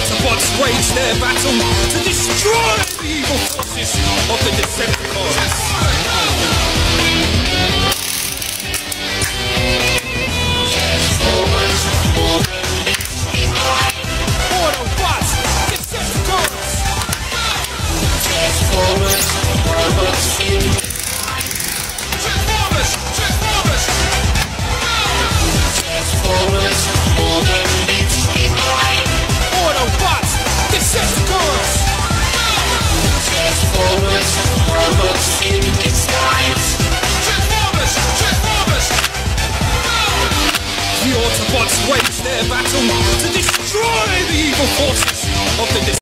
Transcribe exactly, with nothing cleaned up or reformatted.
Autobots wage their battle to destroy the evil forces of the Decepticons. Autobots, Decepticons. Transformers, robots in. Transformers, Transformers. Transformers, more than meets the eye. Autobots, Decepticons. Transformers, robots in disguise. Transformers, Transformers. The Autobots wage their battle to destroy the evil forces of the